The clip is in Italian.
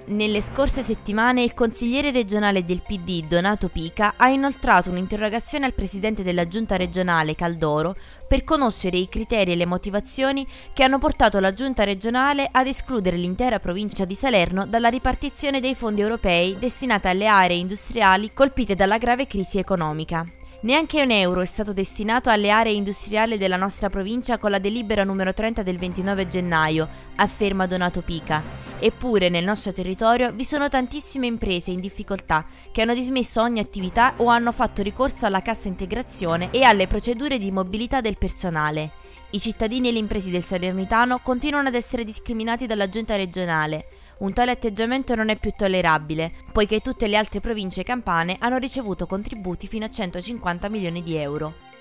Nelle scorse settimane il consigliere regionale del PD Donato Pica ha inoltrato un'interrogazione al presidente della giunta regionale Caldoro per conoscere i criteri e le motivazioni che hanno portato la giunta regionale ad escludere l'intera provincia di Salerno dalla ripartizione dei fondi europei destinati alle aree industriali colpite dalla grave crisi economica. Neanche un euro è stato destinato alle aree industriali della nostra provincia con la delibera numero 30 del 29 gennaio, afferma Donato Pica. Eppure nel nostro territorio vi sono tantissime imprese in difficoltà che hanno dismesso ogni attività o hanno fatto ricorso alla cassa integrazione e alle procedure di mobilità del personale. I cittadini e le imprese del Salernitano continuano ad essere discriminati dalla giunta regionale. Un tale atteggiamento non è più tollerabile, poiché tutte le altre province campane hanno ricevuto contributi fino a 150 milioni di euro.